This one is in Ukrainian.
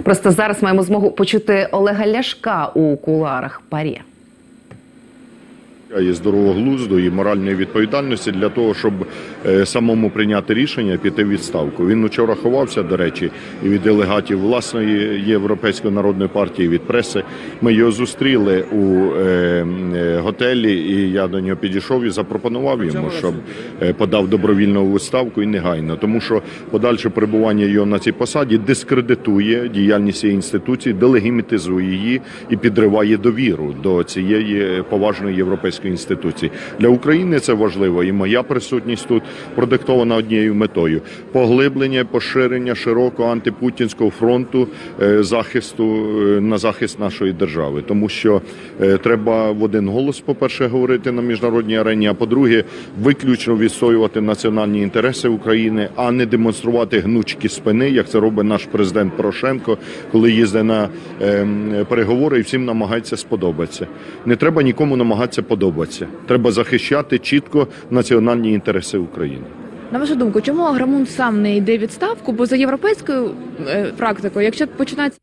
Просто зараз маємо змогу почути Олега Ляшка у кулуарах ПАРЄ. Є здорового глузду і моральної відповідальності для того, щоб самому прийняти рішення піти в відставку. Він вчора ховався, до речі, і від делегатів власної Європейської народної партії, від преси. Ми його зустріли у готелі, і я до нього підійшов і запропонував йому, щоб подав добровільну відставку і негайно. Тому що подальше перебування його на цій посаді дискредитує діяльність цієї інституції, делегімітизує її і підриває довіру до цієї поважної європейської інституції. Для України це важливо, і моя присутність тут продиктована однією метою – поглиблення, поширення широкого антипутінського фронту захисту, на захист нашої держави. Тому що треба в один голос, по-перше, говорити на міжнародній арені, а по-друге, виключно відстоювати національні інтереси України, а не демонструвати гнучкі спини, як це робить наш президент Порошенко, коли їздить на переговори і всім намагається сподобатися. Не треба нікому намагатися подобатися. Треба захищати чітко національні інтереси України. На вашу думку, чому Агромун сам не йде у відставку? Бо за європейською практикою, якщо починається